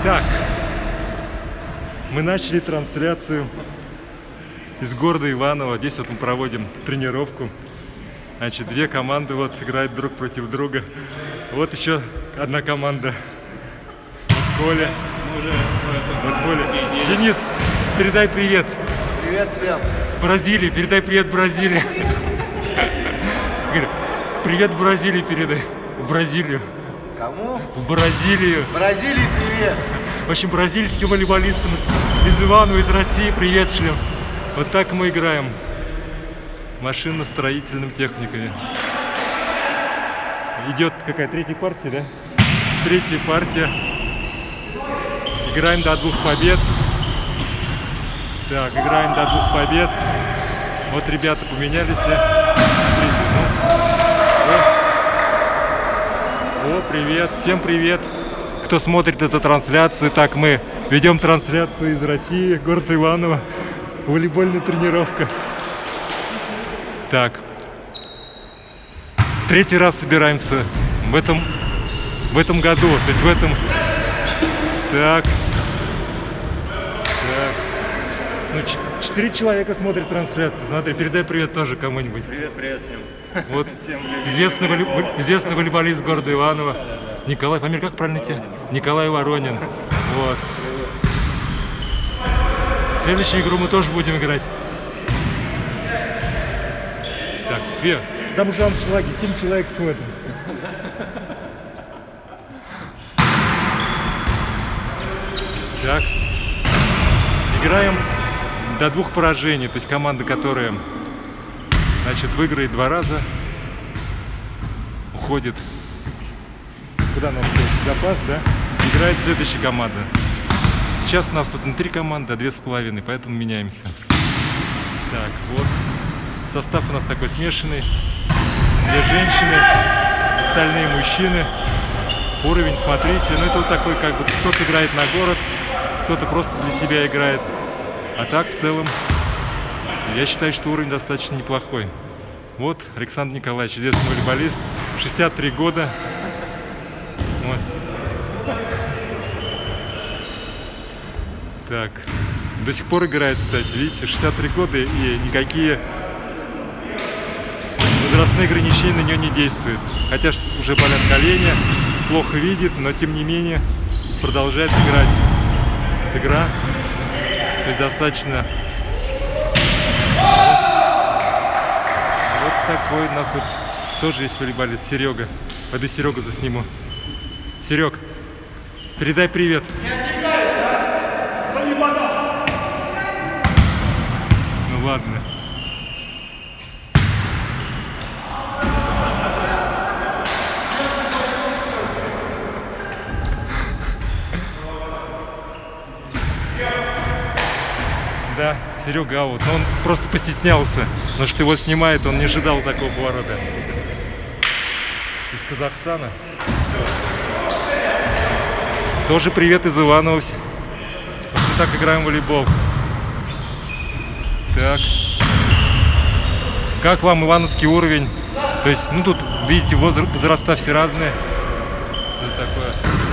Так, мы начали трансляцию из города Иваново. Здесь вот мы проводим тренировку. Значит, две команды вот играют друг против друга. Вот еще одна команда. Коля. Вот Коля. Денис, передай привет. Привет всем. Бразилии, передай привет Бразилии. Привет Бразилии передай. В Бразилию. Кому? В Бразилию. Бразилии привет. В общем, бразильским волейболистам из Иваново, из России привет шлем. Вот так мы играем. Машинно-строительным техниками. Идет какая третья партия, да? Третья партия. Играем до 2 побед. Так, играем до 2 побед. Вот ребята поменялись. Смотрите, О, привет, всем привет, кто смотрит эту трансляцию. Так, мы ведем трансляцию из России, город Иваново, волейбольная тренировка. Так, третий раз собираемся в этом году, то есть в этом. Так, ну 4 человека смотрят трансляцию. Смотри, передай привет тоже кому-нибудь. Привет всем. Вот известный волейболист города Иваново. Николай, фамилия как правильно тебе? Николай Воронин. Вот. Следующую игру мы тоже будем играть. Так, Свет, там уже аншлаги, 7 человек смотрят. Так. Играем до 2 поражений. То есть команда, которая, значит, выиграет 2 раза, уходит. Куда нам уходит? Запас, да? Играет следующая команда. Сейчас у нас тут не 3 команды, а 2,5, поэтому меняемся. Так, вот. Состав у нас такой смешанный. 2 женщины, остальные мужчины. Уровень, смотрите, ну это вот такой, как бы, кто-то играет на город, кто-то просто для себя играет. А так, в целом, я считаю, что уровень достаточно неплохой. Вот Александр Николаевич, известный волейболист, 63 года. Вот. Так, до сих пор играет, кстати, видите, 63 года, и никакие возрастные ограничения на нее не действуют. Хотя уже болят колени, плохо видит, но тем не менее продолжает играть. Вот игра, то есть достаточно. Вот такой у нас вот тоже есть волейболист, Серега. Пойду Серегу засниму. Серег, передай привет. Ну ладно. Да, Серега аут. Но он просто постеснялся, потому что его снимает, он не ожидал такого поворота. Из Казахстана. Тоже привет из Иваново. Вот мы так играем в волейбол. Так. Как вам ивановский уровень? То есть, ну тут, видите, возраста все разные. Что такое?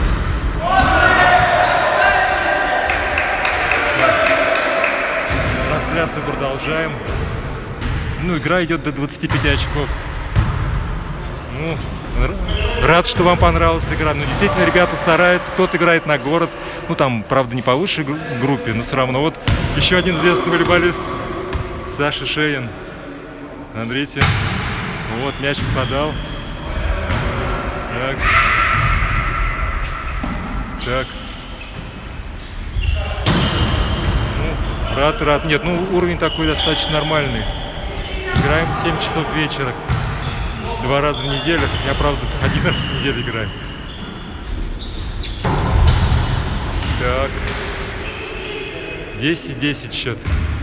Трансляцию продолжаем. Ну, игра идет до 25 очков. Ну, рад, что вам понравилась игра. Ну, действительно, ребята стараются. Кто-то играет на город. Ну, там, правда, не по высшей группе, но все равно. Вот еще один известный волейболист. Саша Шеин. Смотрите. Вот, мяч подал. Так. Так. Рад. Нет, ну уровень такой достаточно нормальный. Играем в 7 часов вечера. 2 раза в неделю. Я, правда, 1 раз в неделю играю. Так. 10-10 счет.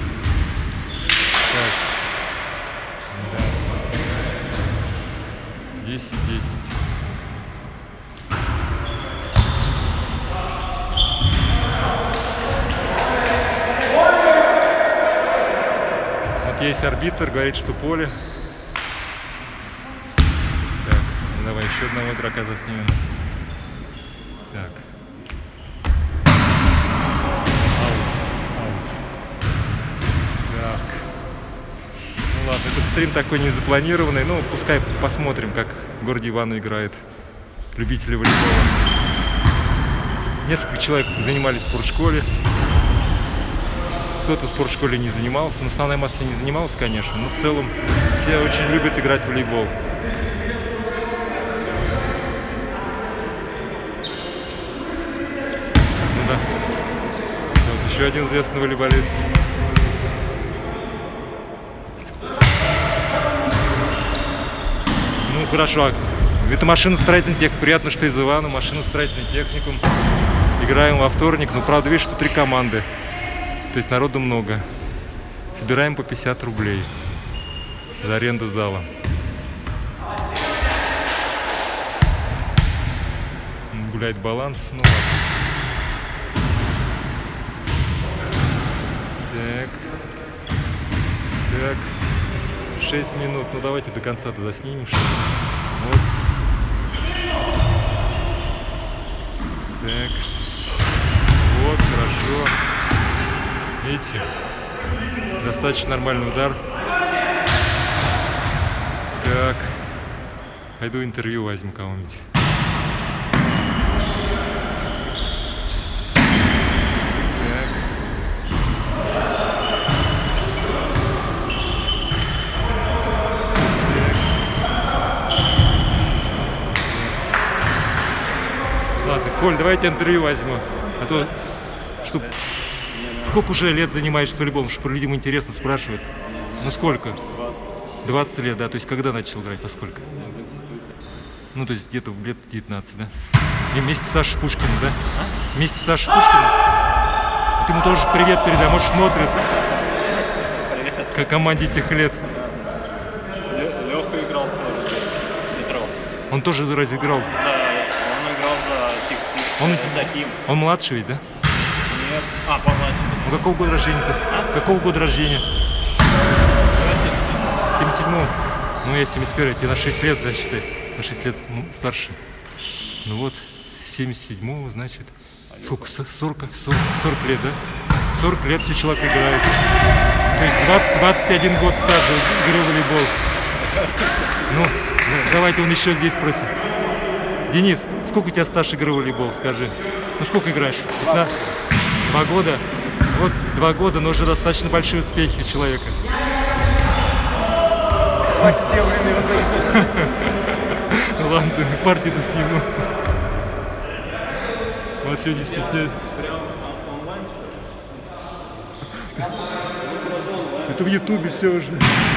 Так. Да. 10-10. Есть арбитр, говорит, что поле. Так, ну давай еще одного игрока заснимем. Так. стрим такой незапланированный. Ну, пускай посмотрим, как в городе Иваново играет любители волейбола. Несколько человек занимались в спортшколе. Кто-то в спортшколе не занимался. Но основная масса не занималась, конечно. Но в целом все очень любят играть в волейбол. Ну да. Вот еще один известный волейболист. Ну хорошо. Это машиностроительный техник. Приятно, что из Ивана. Машиностроительный техникум. Играем во вторник. Ну, правда, видишь, что 3 команды. То есть народу много. Собираем по 50 рублей за аренду зала. Гуляет баланс. Ну ладно. Так. 6 минут. Ну давайте до конца-то заснимем. Вот. Так. Вот, хорошо. Видите? Достаточно нормальный удар. Так. Пойду интервью возьму кого-нибудь. Так. Ладно, Коль, давайте интервью возьму. А то, чтоб... Сколько уже лет занимаешься волейболом, чтобы людям интересно спрашивать? Ну сколько? 20 лет, да? То есть когда начал играть, поскольку? Ну, то есть где-то лет 19, да? И вместе с Сашей Пушкиным, да? Вместе с Сашей Пушкиным? Ты ему тоже привет передай, может смотрит. Привет. Как команде тех лет. Леха играл тоже. Петров. Он тоже разве играл? Да, он играл за Текстиль. За Хим. Он младший ведь, да? Нет. Помладше. Ну какого года рождения-то? Какого года рождения? 77-го. Ну я 71-й, тебе на 6 лет, да, считай. На 6 лет старше. Ну вот, 77-го, значит. Сколько? 40 лет, да? 40 лет все человек играет. То есть 21 год стажа игры в волейбол. Ну, давайте он еще здесь просит. Денис, сколько у тебя стаж игры в волейбол, скажи? Ну сколько играешь? 2 года? Вот 2 года, но уже достаточно большие успехи у человека. Ну ладно, партию-то сниму. Вот люди стесняют. Это в Ютубе все уже.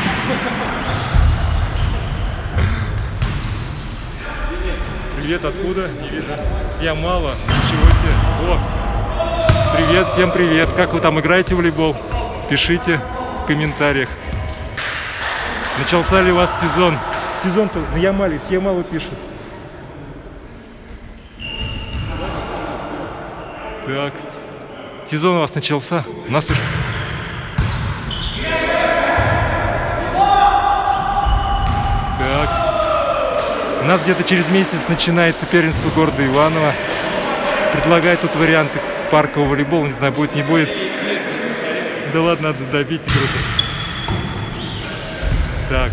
Привет, откуда? Не вижу. Я мало. Ничего себе. О! Привет, всем привет. Как вы там играете в волейбол? Пишите в комментариях. Начался ли у вас сезон? Сезон-то на Ямале, с Ямала пишет. Так. Сезон у вас начался. У нас уже... Так. У нас где-то через месяц начинается первенство города Иваново. Предлагаю тут варианты паркового волейбола. Не знаю, будет, не будет. Да ладно, надо добить игру. Так.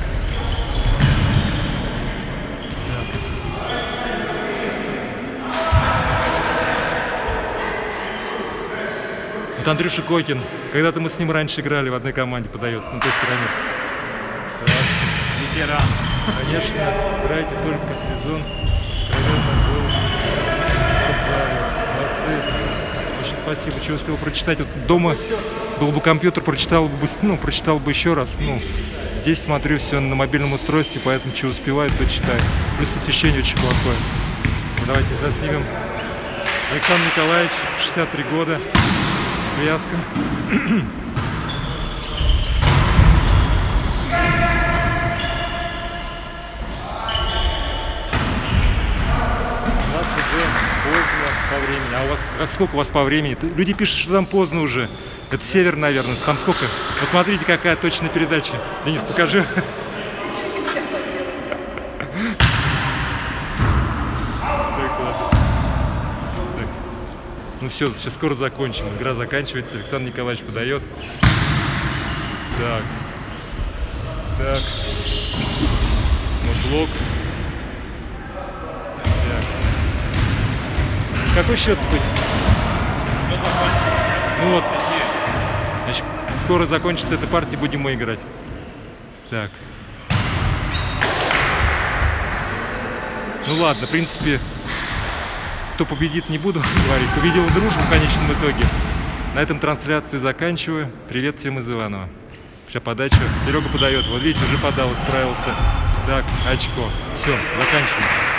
Вот Андрюша Кокин. Когда-то мы с ним раньше играли в одной команде, подает на той стороне. Так. Ветеран. Конечно, играйте только в сезон. Молодцы. Очень спасибо, что успел прочитать. Вот дома был бы компьютер, прочитал бы еще раз. Ну, здесь смотрю все на мобильном устройстве, поэтому что успеваю, то читаю. Плюс освещение очень плохое. Давайте снимем. Александр Николаевич, 63 года. Связка. По времени. А у вас сколько у вас по времени? Люди пишут, что там поздно уже. Это север, наверное. Там сколько? Вот смотрите, какая точная передача. Денис, покажи. Ну все, сейчас скоро закончим. Игра заканчивается. Александр Николаевич подает. Так. Так. Вот блок. Так. Какой счет будет? Ну вот. Значит, скоро закончится эта партия, будем мы играть. Так. Ну ладно, в принципе, кто победит, не буду говорить. Победил дружбу в конечном итоге. На этом трансляцию заканчиваю. Привет всем из Иваново. Сейчас подача. Серега подает. Вот видите, уже подал, справился. Так, очко. Все, заканчиваем.